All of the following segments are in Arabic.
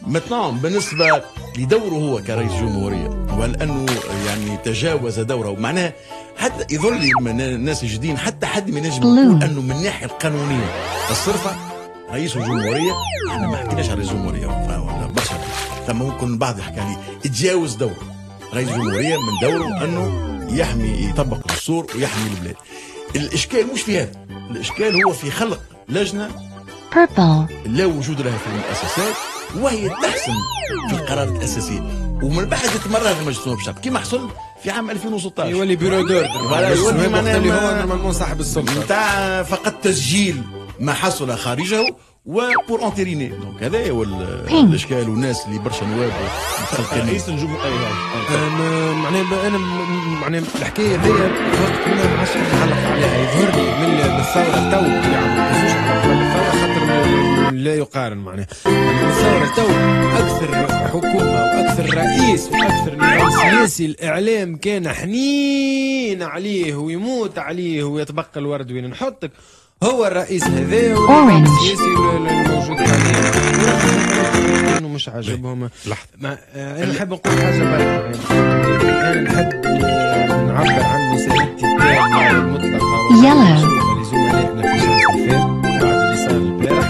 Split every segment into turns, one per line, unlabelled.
مثلا بالنسبه لدوره هو كرئيس جمهوريه، ولانه يعني تجاوز دوره، معناها حتى يظل الناس الجديين حتى حد ما ينجم يقول انه من الناحيه القانونيه الصرفه رئيس الجمهوريه، احنا ما حكيناش على رئيس الجمهوريه ولا برشا، ثم ممكن البعض يحكي عليه تجاوز دوره. رئيس الجمهوريه من دوره انه يحمي يطبق الدستور ويحمي البلاد. الاشكال مش في هذا، الاشكال هو في خلق لجنه لا وجود لها في المؤسسات، وهي تحسم في القرارات الاساسيه، ومن بعد تتمرر في مجلس النواب الشعب كما حصل في عام 2016.
يولي بيرو دور،
يولي
معناها هو صاحب السلطه
نتاع فقط تسجيل ما حصل خارجه وبور انتيريني. دونك هذا هو الاشكال، والناس اللي برشا نواب
رئيس الجمهوريه
معناها انا معناها الحكايه هذه وقت منها ما عادش نعلق عليها. يظهر لي من الثوره تو يعني ما نزوش على الثوره خاطر لا يقارن معناها الثوره تو اكثر حكومه واكثر رئيس واكثر نظام سياسي الاعلام كان حنين عليه ويموت عليه ويتبقى الورد وين نحطك هو الرئيس هذا والسياسي الموجود حاليا انه مش عاجبهم. انا نحب نقول حاجه برك، انا نحب نعبر عن مساندتي التامه المطلقه لزملائنا في شمس الفات بعد اللي صار البارح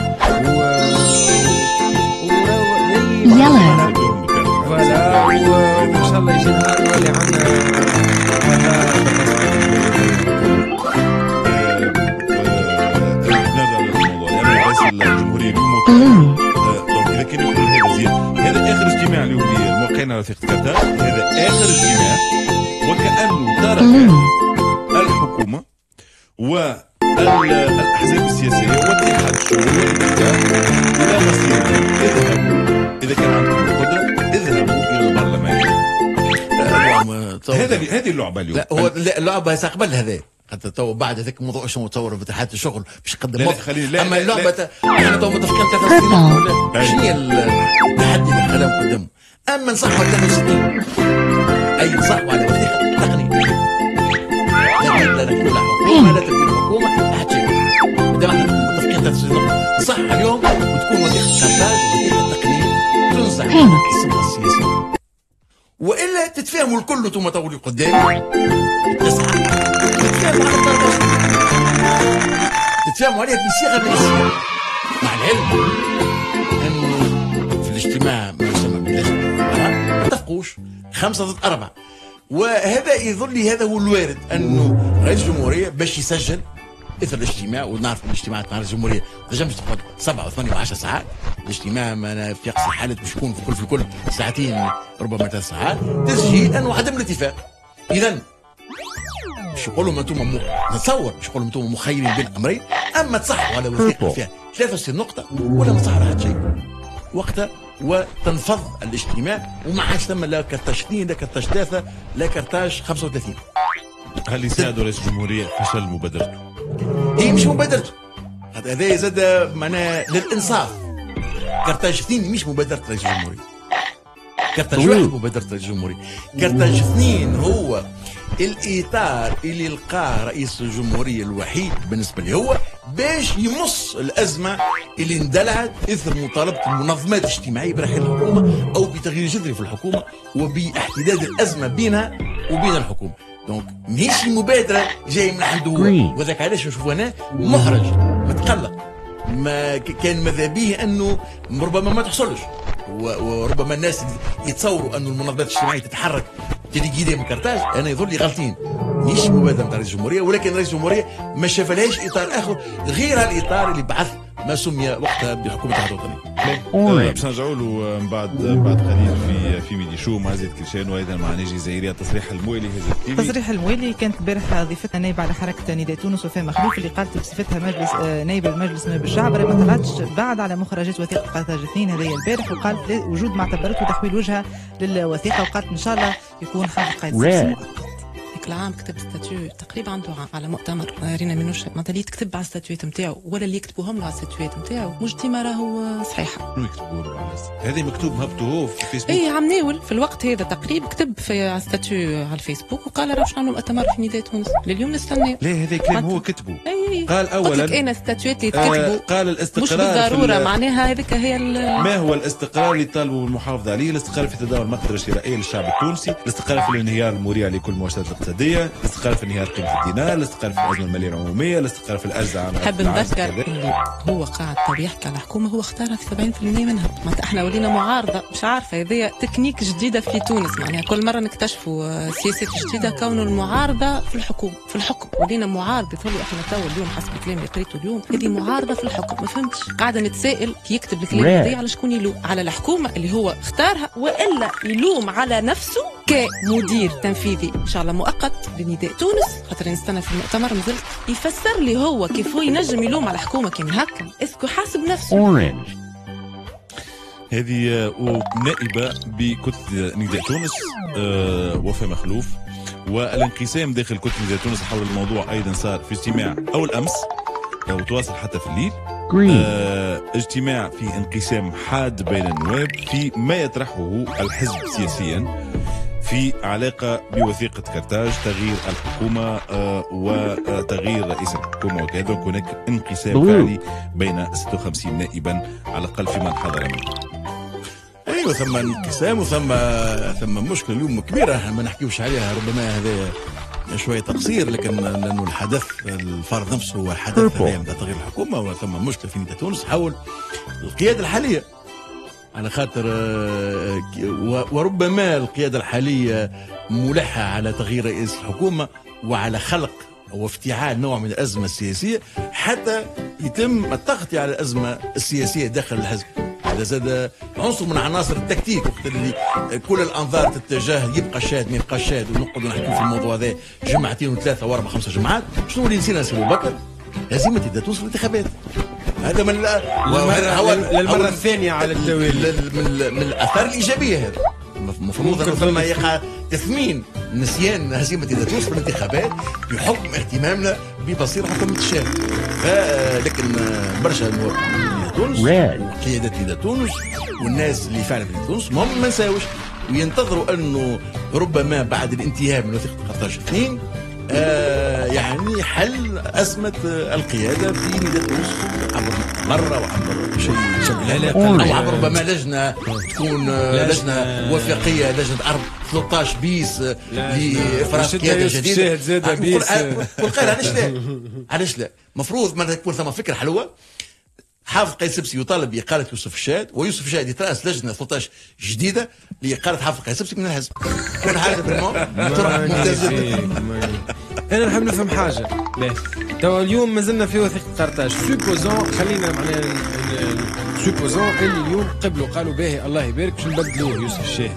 فوالا وان شاء الله يجي نهار يولي
عندنا الجمهوريه اليوم. دونك اذا كان يقول هذا زين، هذا اخر اجتماع اليوم للموقعين على وثيقه كارتاج، هذا اخر اجتماع وكانه ترك الحكومه والاحزاب السياسيه واتحاد الشؤون والاتحاد الى مصيرهم. اذهبوا اذا كان عندكم القدره، اذهبوا الى البرلمان. هذه اللعبه اليوم.
لا هو اللعبه قبل هذا، حتى تو بعد هذاك الموضوع شنو تصور في اتحاد الشغل باش يقدم اما اللعبه احنا تو متفقين 63 شنو هي التحدي اللي خلاهم قدامه. اما نصحوا 63 اي نصحوا على وثيقه تقنيه لا تكون حكومه لا تكون حكومه لا حتى شيء. ما دام احنا متفقين 63 نصح اليوم وتكون وثيقه كارتاج وثيقه تقنيه تنصح السلطه السياسيه، والا تتفاهموا الكل وانتم تولوا قدام تسعه تتفاهموا عليها بصيغه من الصيغ، مع العلم انه في الاجتماع ما يسمى باللجنه ما اتفقوش 5 ضد 4، وهذا يظل هذا هو الوارد انه رئيس الجمهوريه باش يسجل اثر الاجتماع. ونعرف الاجتماعات مع رئيس الجمهوريه ما تنجمش تقعد 7 و8 و10 ساعات، الاجتماع في اقصى الحالات باش يكون في الكل ساعتين ربما 3 ساعات، تسجيل انه عدم الاتفاق. اذا مش يقولوا انتم نتصور مش يقولوا انتم مخيرين بين امرين، اما تصحوا على وثيقه فيها 63 نقطه ولا ما تصحوا على حتى شيء وقتها وتنفض الاجتماع وما عادش ثم لا كرتاج 2 لا كرتاج 3 لا كرتاج 35.
هل يساعد رئيس الجمهوريه فشل مبادرته؟
هي مش مبادرته، هذا زاد معناه للانصاف. كرتاج 2 مش مبادره رئيس الجمهوريه، كرتاج 1 مبادره رئيس الجمهوريه. كرتاج 2 هو الاطار اللي لقاه رئيس الجمهوريه الوحيد بالنسبه لي هو باش يمص الازمه اللي اندلعت اثر مطالبه المنظمات الاجتماعيه برحيل الحكومه او بتغيير جذري في الحكومه وباحتداد الازمه بينها وبين الحكومه. دونك ماهيش مبادره جاي من عنده هو، وذاك علاش نشوفوا انا محرج متقلق. ما كان ماذا به انه ربما ما تحصلش، وربما الناس يتصوروا انه المنظمات الاجتماعيه تتحرك تلقي من كرتاج. انا يظل لي غالطين، مش مبادره نتاع رئيس الجمهوريه، ولكن رئيس الجمهوريه ما شافلهاش اطار اخر غير الاطار اللي بعث ما سمي وقتها بحكومه الاتحاد الوطني.
باش نرجعوا له من بعد قليل في ميدي شو مع زيد كلشان وايضا مع ناجي زهيريه. تصريح الموالي هذا
تصريح الموالي كانت البارحه ضيفتنا نائبه على حركه نداء تونس وفاء مخلوف اللي قالت بصفتها مجلس نائبه المجلس نائب الشعب ما طلعتش بعد على مخرجات وثيقه كارتاج 2 هذه البارح، وقالت وجود ما اعتبرته تحويل وجهه للوثيقه، وقالت ان شاء الله يكون حل قائد مؤقت.
هذاك العام كتب ستاتيو تقريبا عنده عام على مؤتمر رينا منوش معناتها اللي يكتب على الستاتيوات نتاعو ولا اللي يكتبوهم له على الستاتيوات نتاعو مش ديما راهو صحيحه.
شنو يكتبوا له على هذا مكتوب هبطوا هو في فيسبوك؟
اي عم ناول في الوقت هذا تقريبا كتب في على ستاتيو على الفيسبوك وقال راه باش نعملوا مؤتمر في نداء تونس لليوم نستناه.
لا هذا كلام هو كتبه.
اي
قال اولا
قلت لك انا ستاتيوات اللي تكتبوا
قال الاستقرار
مش بالضروره معناها هذيك هي
ما هو الاستقرار اللي طالبوا المحافظه عليه؟ الاستقرار في تداول المقدره الشرائيه للشعب التونسي، الاستقرار في الانهيار المريع لكل المؤسسات الاقتصاديه، الاستقرار في انهيار قيمه الدينار، الاستقرار في الازمه الماليه العموميه، الاستقرار في الارزاع.
حاب نذكر اللي هو قاعد تو يحكي على حكومه هو اختارها في 70% منها، معناتها احنا ولينا معارضه مش عارفه هذه تكنيك جديده في تونس، معناها كل مره نكتشفوا سياسات جديده كونه المعارضه في الحكم ولينا معارضه. تولي احنا تو اليوم حسب الكلام اللي قريته اليوم هذه معارضه في الحكم، ما فهمتش قاعده نتسائل كي يكتب الكلام هذا على شكون يلوم، على الحكومه اللي هو اختارها والا يلوم على نفسه كمدير تنفيذي ان شاء الله مؤقت لنداء تونس، خاطر نستنى في المؤتمر مازلت يفسر لي هو كيف هو ينجم يلوم على الحكومه كان هكا اسكو حاسب نفسه.
هذه نائبة بكتلة نداء تونس وفاء مخلوف. والانقسام داخل كتلة نداء تونس حول الموضوع أيضا صار في اجتماع أول أمس وتواصل حتى في الليل. اجتماع في انقسام حاد بين النواب في ما يطرحه الحزب سياسيا في علاقة بوثيقة كرتاج، تغيير الحكومة وتغيير رئيس الحكومة وكذا. هناك انقسام فعلي بين 56 نائبا على الأقل في من حضر منه.
ايوه ثم انقسام ثم مشكله اليوم كبيره ما نحكيوش عليها، ربما هذا شويه تقصير، لكن لانه الحدث الفرض نفسه هو الحدث نتاع تغيير الحكومه، وثم مشكله في نداء تونس حول القياده الحاليه، على خاطر وربما القياده الحاليه ملحه على تغيير رئيس الحكومه وعلى خلق وافتعال نوع من الازمه السياسيه حتى يتم التغطيه على الازمه السياسيه داخل الحزب. هذا زاد عنصر من عناصر التكتيك، وقت اللي كل الانظار تتجه يبقى شاد ما يبقى شاد، ونقعدوا نحكيو في الموضوع هذا جمعتين وثلاثه واربع خمسه جمعات. شنو اللي نسينا نسيبوا بكر؟ هزيمه نداء تونس في الانتخابات. هذا من
للمره الثانيه على التوالي
من الاثار الايجابيه. هذا المفروض ان ثم يقع تثمين نسيان هزيمه نداء تونس في الانتخابات بحكم اهتمامنا بمصير حكومه الشام. لكن برشا نداء تونس وقيادات نداء تونس والناس اللي فعلا في تونس ما نساوش، وينتظروا انه ربما بعد الانتهاء من وثيقه قرطاج 2 يعني حل ازمه القياده في نداء تونس عبر مره وعبر شيء او عبر ربما لجنه تكون لجنه وثائقيه، لجنه 13 بيس لافراز قياده جديده. علاش لا؟ المفروض ما تكون ثم فكره حلوه. حافظ قيس سبسي يطالب بإقالة يوسف الشاهد، ويوسف الشاهد يترأس لجنة 13 جديدة لإقالة حافظ قيس سبسي من الحزب. كل حاجة تروح ممتازة.
أنا نحب نفهم حاجة. توا اليوم مازلنا في وثيقة قرطاج. سوبوزون خلينا معناها سوبوزون اللي اليوم قبلوا قالوا باهي الله يبارك باش نبدلوه يوسف الشاهد.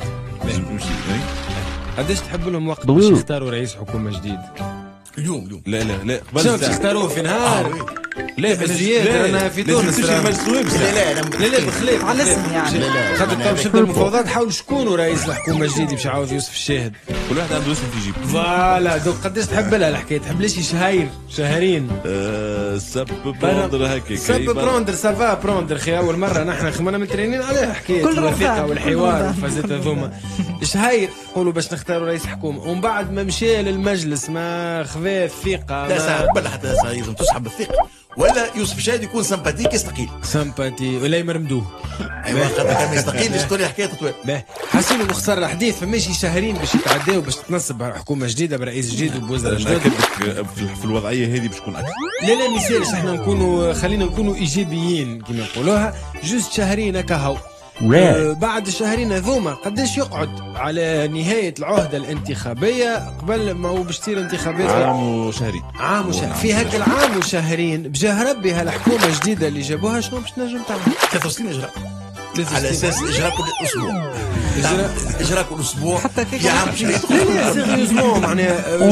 قداش تحب لهم وقت باش يختاروا رئيس حكومة جديد؟
اليوم لا قبل
شنو تختاروه في نهار؟ لا بالزيادة أنا في تونس لا بخلاف
على الاسم يعني.
خاطر باش نبدا المفاوضات حاول شكون رئيس الحكومة الجديد باش يعاوض يوسف الشاهد.
كل واحد عنده اسم في جيبه.
فوالا دوك قداش تحب لها الحكاية؟ تحب ليش شهرين
سب بروندر هكاك
سب بروندر سافا بروندر خي. أول مرة نحن خمنا مترينين عليها حكاية الوثيقة والحوار والفازات هذوما شهير قولوا باش نختاروا رئيس حكومة، ومن بعد ما مشى للمجلس ما خذا الثقة.
لا ساعة قبل حتى لازم تسحب الثقة، ولا يوسف الشاهد يكون سمباتيك يستقيل.
سمباتي ولا يمرمدوه.
ايوا خاطر كان يستقيل يشتري حكايه تطويل.
حاسين مخسر الحديث فماشي شهرين باش يتعداو باش تتنصب حكومه جديده برئيس جديد وبوزراء جدد.
في الوضعيه هذه باش تكون اكثر.
لا ما يصيرش، احنا نكونوا خلينا نكونوا ايجابيين كما نقولوها. جوست شهرين هكا بعد الشهرين هذوما قداش يقعد على نهاية العهدة الانتخابية قبل ما هو باش تصير انتخابات
عام وشهرين
في هاك العام وشهرين بجاه ربي هالحكومة الجديدة اللي جابوها شنو باش نجم تعمل
3 سنين اجراء على اساس اجراء كل اسبوع اجراء كل اسبوع
حتى
في عام
سيريوزمون معناها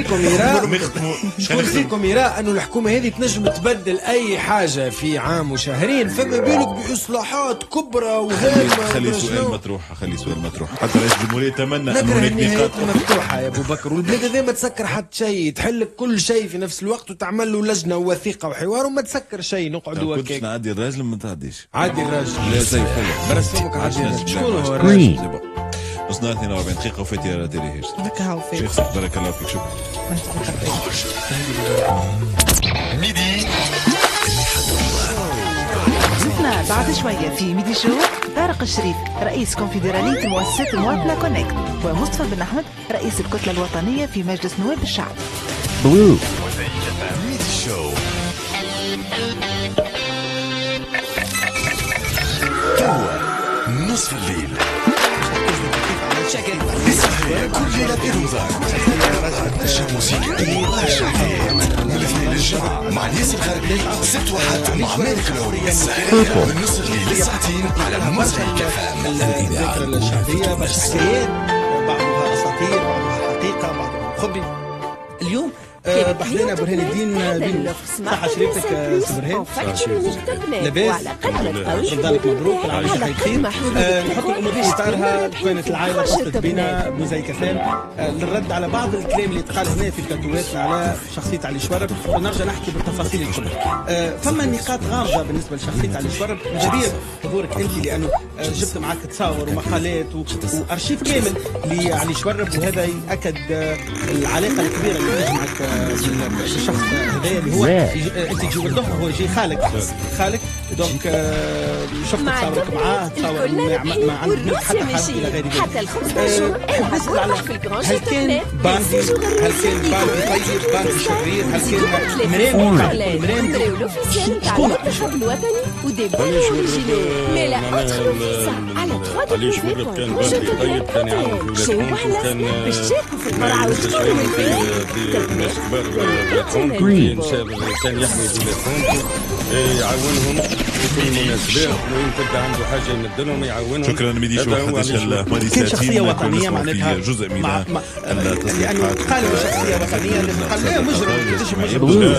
شكون فيكم يرى انه الحكومه هذه تنجم تبدل اي حاجه في عام وشهرين، فما بالك باصلاحات كبرى وهامه.
خلي سؤال مطروح حتى رئيس الجمهوريه يتمنى انه
نكره
هناك
النهايات
نقاط
مفتوحه يا ابو بكر، والبلاد هذه ما تسكر حتى شيء، تحل لك كل شيء في نفس الوقت وتعمل له لجنه ووثيقه وحوار وما تسكر شيء، نقعدوا
كنتش
هكاك.
نعدي الراجل ما تعديش
عادي الراجل
لا سيف
برسمك عادي الراجل. شكون هو الراجل؟
نصنا 42 دقيقة وفاتي على تيلي هيش.
هكا هاو فيك.
شيخ بارك الله فيك شكرا.
ميدي
نسمع بعد شوية في ميدي شو طارق الشريف رئيس كونفدرالية المؤسسات المواطنة كونكت، ومصطفى بن أحمد رئيس الكتلة الوطنية في مجلس نواب الشعب.
ميدي شو نصف الليل كل ليلة في رمضان نشرة موسيقى عشا حياة من الاثنين للجمعة مع ناس الخارجين 6 واحد مع مالك العوري السهرية من نص الليل للساعتين على المزرعة كفام.
الذاكرة الشعبية باش حكايات بعضها أساطير بعضها حقيقة بعضها خبي. اليوم بحثنا برهان الدين بن صحة شريفتك برهان لاباس رمضانك مبروك العام جاي خير. نحط الامور في اطارها كانت العائله اتصلت بنا بن كفام للرد على بعض الكلام اللي يتقال هنا في الكاتواتنا على شخصيه علي شورب، ونرجع نحكي بالتفاصيل الكل. فما نقاط غامضه بالنسبه لشخصيه علي شورب، جدير حضورك انت لانه جبت معك تصاور ومقالات وارشيف كامل لعلي شورب، وهذا ياكد العلاقه الكبيره اللي تجمعك الشخص هذايا اللي هو انت تجي ولده هو يجي خالك دونك شفت تصاورك معاه تصاور مع عندك حتى حاجه الى غير ذلك.
حتى ال 15 احبس روحك في الكرونش.
هل كان باندي طيب باندي شرير؟ هل كان مرام
شكون الحب الوطني وديبان اوريجينال مي لا اوتر على 3
علي شورب كان باندي طيب، كان يعاون في ولاد خونته، كان
باش تشاركوا في المرعى وتكونوا
في ناس كبار ولاد خونته، كان يحمي ولاد خونته يعاونهم في كل المناسبات، وين تبدا عنده حاجه يمدلهم يعاونهم.
شكرا ميدي شو حدث
كان شخصيه وطنيه معناتها
جزء من
لانه قال شخصيه وطنيه لازم قال لا مجرم كيفاش مجرم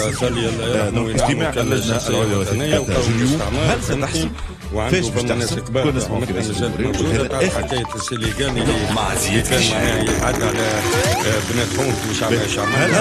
اجتماع اللجنه العليا وثيقه الاستعمار. هل ستحسب
وعنده بالناس كبار مثل الرجال موجوده حكايه السيليغاني
مع زياد
كان معناها يتعدى على بنات خونته وشعبها شعبها.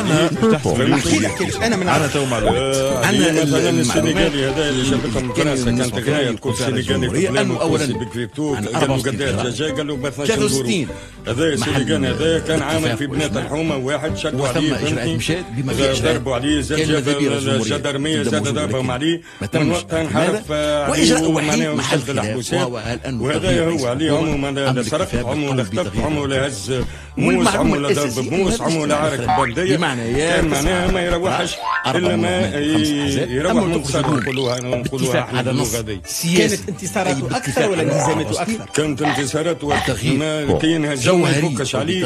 انا من
انا تو معلومات
عندنا مثلا السينيغالي هذا اللي شافتهم فرنسا كانت غايه تقول السينيغالي
انه اولا
بكريبتو قالوا قداش دجاج قالوا ب 12 دورو. هذا السينيغالي هذا كان عامل في بنات الحومه واحد شدوا عليه فهمتني ضربوا عليه زاد جدرميه زاد ضربهم عليه من وقت انحرف عليه وشد الحبوسات. وهذا هو عليه عمو لا سرق عمو لا اختطف عمو لا هز موس عمو لا ضرب بموس عمو لا عارك برديه. كان معناها ما يروحش الا ما يروح منتصر نقولوها احنا باللغه هذه.
كانت انتصاراته اكثر ولا انهزاماته اكثر؟
كانت انتصاراته ما كاين هزيمه ما يفكش عليه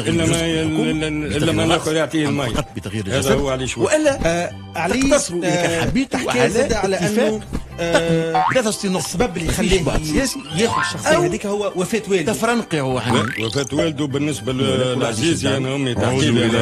الا ما ناخذ يعطيه الماء. هذا هو علي شوي.
والا علي
حبيت
تحكي على انه
63 نقطة
السبب اللي يخليه ياخذ الشخصيه هذيك هو وفاه والده.
تفرنقي هو حنين
وفاه والده. بالنسبه لعزيزي انا امي تحكي لي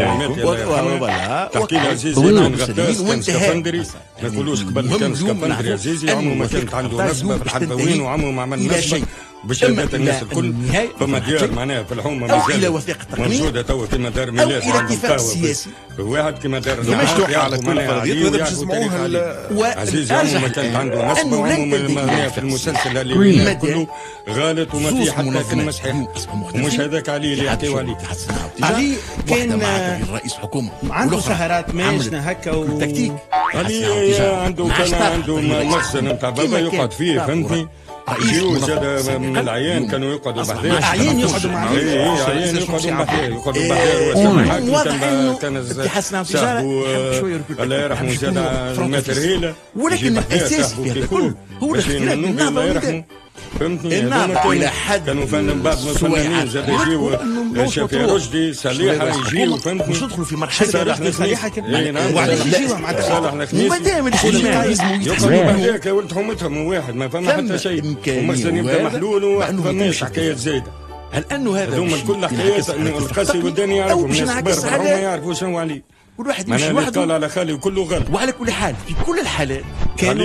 تحكي لي عزيزي كان غطاس كان سكفندري ما نقولوش قبل كان سكفندري عزيزي عمو ما كانت عنده نسبه في الحدوين وعمو ما عمل نسبه بشهادات الناس الكل. فما ديار معناها في الحومه مازال موجوده توا كما دار ميلاد وعندهم قهوه واحد كما دار
مفتوحه على كل الفرضيات وهذا باش نسمعوها.
عزيزي عمو ما كانت عنده نسبه وعمو ما في المسلسل اللي كله غالط وما في حتى كلمه صحيحه ومش هذاك علي اللي يحكيو عليه.
علي كان
رئيس حكومه
عنده سهرات ماشنه هكا
وتكتيك.
علي عنده كان عنده مخزن نتاع بابا يقعد فيه فهمتني. يجيو زاد من العيان كانوا يقعدوا بحذاه.
عيان يقعدوا معاه.
عيان يقعدوا بحذاه يقعدوا بحذاه. كان صاحبه الله يرحمه زاد الماتر هيله.
ولكن الاساس في هذا كله هو الاختلاف بالنهضه
فهمتني؟
النهضة إلى حد
كانوا فنان بعض الفنانين زاد يجيو شافي رشدي صالحة يجيو فهمتني؟
مش ندخلوا في مرحلة
صالح صالحة وعلاش يجيو مع صالح الخميس
مادام الاجتماع
يقولوا بعديك يا ولد حومتهم واحد ما فما حتى شيء ومخزن يبدا محلول وما فماش حكايات زايدة.
هل انه هذا
هذوما كل حكايات انه القاسي والداني يعرفوا الناس كبار ما يعرفوا شنو عليه.
والواحد
مش وحده قال على خالي وكله غلط.
وعلى كل حال في كل الحالات
كان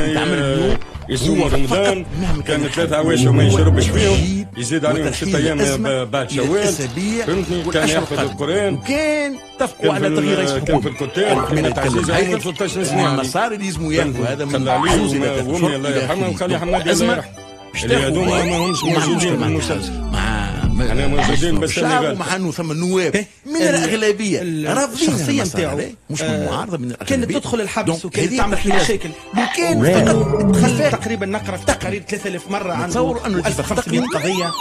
يصوم رمضان كان 3 عوايش وما يشربش فيهم يزيد عليهم 6 ايام بعد شوال فهمتني كان يحفظ القران
وكان اتفقوا على تغيير رئيس
كان في الكتاب من تعزيز عمره 13 سنه
النصارى اللي يلزموا ياخذوا هذا من
وامي الله يرحمها وخالي حمادي الله يرحمه اللي هذوما ما همش موجودين في المسلسل انا موجودين بس
مع انه ثم نواب من الاغلبيه رافضين
الشخصيه نتاعو
مش من المعارضه من الاغلبيه
كانت تدخل الحبس وكانت تعمل في مشاكل
لو كان
دخل تقريبا نقرا في تقارير 3000 مره عنده 1500 قضيه.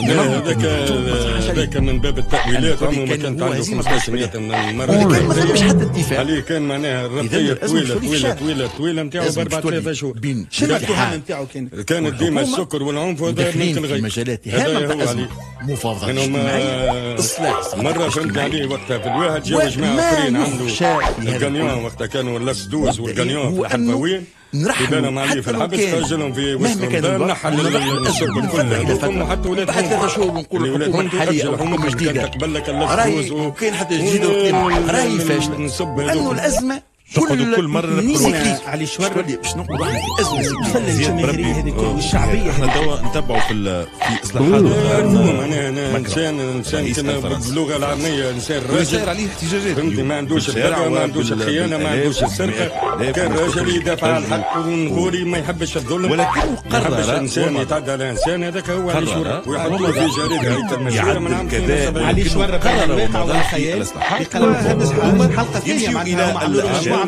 هذاك من باب التاويلات عمره ما كانت عنده 1500 مرة
ما مش حتى اتفاق
عليه كان معناها الربطيه طويله نتاعو ب 4 شهور
شنو التهم نتاعو
كانت ديما السكر والعنف وهذا
في مجالات هامه مفاوضات اجتماعيه اصلاح
مره فهمت عليه وقتها في الواحد جاو جماعه اخرين عنده القنيون وقتها كانوا اللاس دوز والقنيون في الحلفاوين نرحلوا عليه في الحبس خرجلهم في وسط رمضان نحل السكر كله حتى ولاد
بعد 3 شهور نقولوا الحكومه الحاليه الحكومه الجديده
تقبل لك اللاس دوز
وكاين حتى جديده راهي فاشله لانه الازمه
كل مره نقولوا
علي شوار
باش نقولوا احنا في ازمه
الجماهيريه هذه والشعبيه
احنا توا نتبعوا في اصلاحات
انا انسان كما باللغه العاميه انسان راجل
عليه احتجاجات
فهمتني ما عندوش البغى ما عندوش الخيانه ما عندوش السرقه كان راجل يدافع عن الحق ونغوري ما يحبش الظلم
ولكنه قرر
انسان يتعدى على انسان هذاك هو علي شوار ويحطوا في جريده هيئه المسؤوله من عام
علي شوار قرر الواقع والخيال بقلم حلقه ثانيه معناها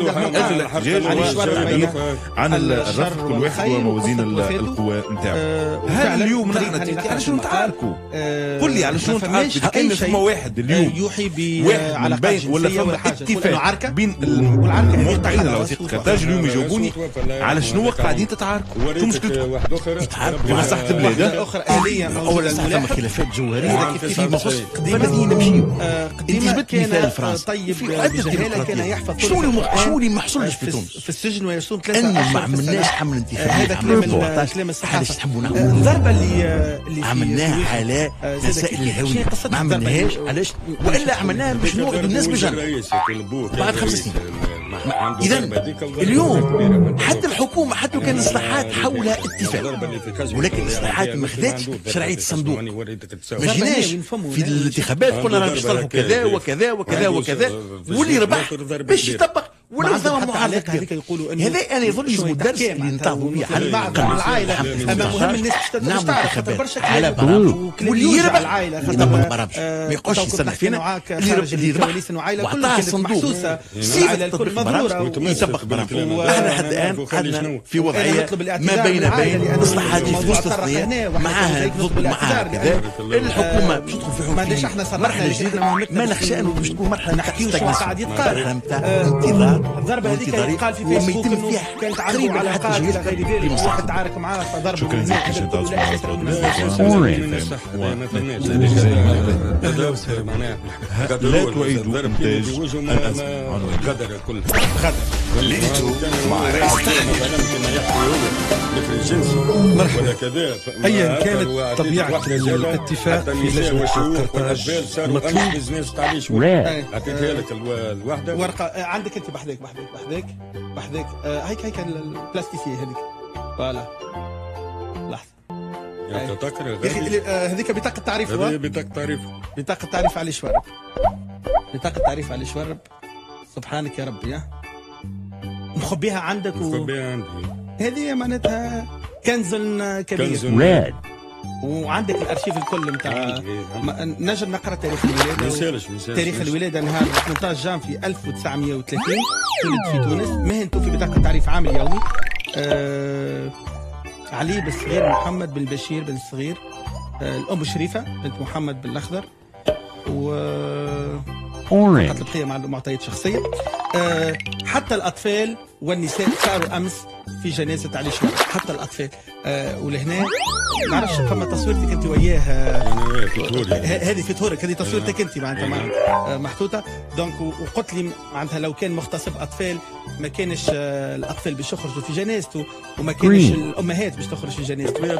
عن الرفق كل واحد وموازين القوى نتاعو. هذا اليوم نحن على شنو نتعاركوا؟ قل لي على شنو نتعاركوا؟ كاين فما واحد اليوم
يوحي بعلاقات جنسيه
ولا فما اتفاق بين الموقعين على وثيقه كارتاج اليوم يجاوبوني على شنو قاعدين تتعاركوا؟ شو مشكلتكم؟
يتعاركوا
في مصلحه البلاد
اخرى اهليه
اولا ثم خلافات جوهريه في مصر قديما نمشيو
قديما كان طيب بجهاله كان يحفظ
شنو اللي ما حصلش في تونس
في السجن ويصوم 3
أشهر ما عملناش حمل انتخابي
هذا كلام الصحافه
تحبوا
الضربه اللي
عملناها على مسائل الهويه ما عملناهاش علاش والا عملناها باش نوعدوا الناس بالجنه بعد 5 سنين اذا اليوم حتى الحكومه حتى كان الاصلاحات حولها اتفاق ولكن الاصلاحات ما خذاتش شرعيه الصندوق ما جيناش في الانتخابات قلنا راهم يصلحوا كذا وكذا وكذا وكذا واللي ربح باش يطبق ولو ثم معارضه يقولوا هذا انا يظن يلزم الدرس اللي نتعظوا به على
العائله اما مهم الناس باش تعرف خاطر برشا
على برامج واللي يربح
العائله
يطبق برامج ما يقولش يستنى فينا اللي يربح وعطاه الصندوق العائله الكل مضروره يطبق برامج احنا لحد الان عندنا في وضعيه ما بين اصلاحات في وسطيه معاها ضد معاها كذا الحكومه باش تدخل في مرحله جديده ما نخشى انه باش تكون مرحله
نحكيو شو قاعد يتقال
نتاع انتظار
الضربه هذيك قال في فيسبوك انه كانت عنده علاقات الى غير ذلك واحد تعارك معاه فضربه
شكرا لا تؤيدوا انتاج
قدر كل
ليتو مع
ولا كذا
ايا كانت طبيعه الاتفاق في لجنه قرطاج
مطلوب اعطيتها لك الوحده
ورقه عندك انت بحذاك هيك البلاستيكيه هذيك فوالا لحظه
تذكر
هذيك بطاقه تعريف بطاقه تعريف علي شوارب بطاقه تعريف علي شوارب سبحانك يا ربي يا مخبيها عندك
مخبيها عندي
هذه معناتها كنز كبير وعندك الارشيف الكل نتاع نجم نقرا تاريخ الولاده تاريخ الولاده نهار 18 جانفي 1930 ولد في تونس مهنته في بطاقه تعريف عامل يومي علي بن الصغير محمد بن بشير بن الصغير الام شريفه بنت محمد بن الاخضر و فقط البقيه معطيات شخصيه حتى الاطفال والنساء صاروا امس في جنازه علي شوي حتى الاطفال. ولهنا ما نعرفش فما تصويرتك انت وياه هذه في تورك، هذه تصويرتك انت معناتها محطوطه دونك. وقلت لي معناتها لو كان مغتصب اطفال ما كانش الاطفال باش يخرجوا في جنازته وما كانش الامهات باش تخرج في جنازته.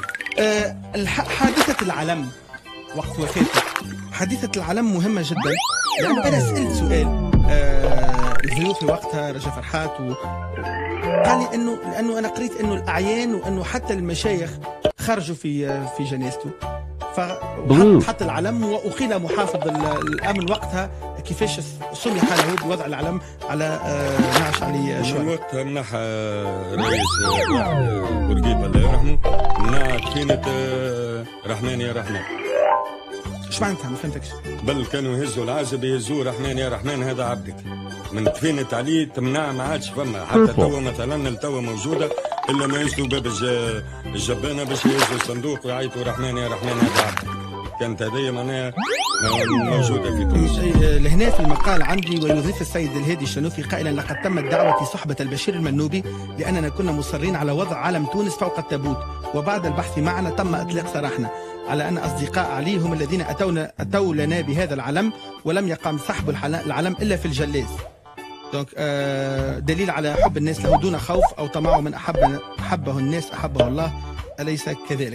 حادثه العلم وقت وفاته، حادثه العلم مهمه جدا لانه انا سالت سؤال الضيوف وقتها رجا فرحات قال لي انه لانه انا قريت انه الاعيان وانه حتى المشايخ خرجوا في جنازته فحط العلم وأقيل محافظ الامن وقتها كيفاش سمح له بوضع العلم على نعش علي شوي.
من وقتها منح رئيس بورقيبه الله يرحمه منع دفينة رحمن يا رحمن.
ايش معناتها ما فهمتكش؟
قبل كانوا يهزوا العازب يهزوا رحمن يا رحمن هذا عبدك، من دفينة عليه تمنع ما عادش فما حتى توا مثلا التوا موجوده الا ما يجدوا باب الجبانه باش يهزوا الصندوق ويعيطوا رحمن يا رحمن هذا عبدك. كانت هذه معناها موجوده في تونس.
لهنا في المقال عندي ويضيف السيد الهادي الشنوفي قائلا لقد تمت دعوة صحبة البشير المنوبي لأننا كنا مصرين على وضع علم تونس فوق التابوت، وبعد البحث معنا تم إطلاق سراحنا على أن أصدقاء علي هم الذين أتوا لنا بهذا العلم ولم يقام سحب العلم إلا في الجلاس. دونك دليل على حب الناس له دون خوف أو طمع من أحبه الناس أحبه الله، أليس كذلك؟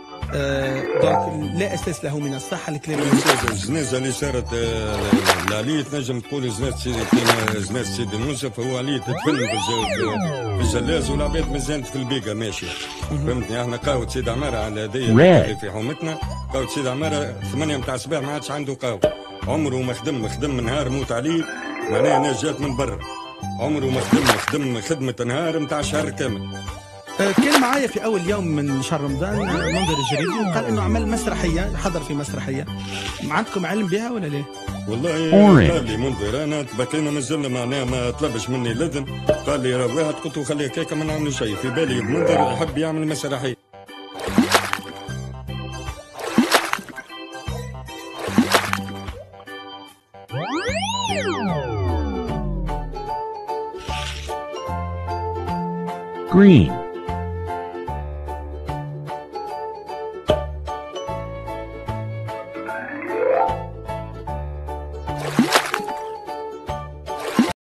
دونك لا اساس له من الصحه الكلام.
الجنازه اللي صارت لعلي تنجم تقول جنازه سيدي موسى، فهو علي تدفن في الجلاز والعباد مازالت في البيقه ماشيه. فهمتني؟ احنا قهوه سيد عماره على هذيا في حومتنا، قهوه سيد عماره 8 متاع الصباح ما عادش عنده قهوه، عمره ما خدم نهار موت عليه، معناها ناس جات من برا، عمره ما خدم خدمه نهار متاع شهر كامل.
كان معايا في اول يوم من شهر رمضان منذر الجريدي وقال انه عمل مسرحيه، حضر في مسرحيه. عندكم علم بها ولا لا؟
والله قال لي منذر انا بقينا مازلنا معناها ما طلبش مني الاذن، قال لي راه واحد قلت له خليه هكاك ما نعملوا شيء، في بالي منذر يحب يعمل مسرحيه.
Green.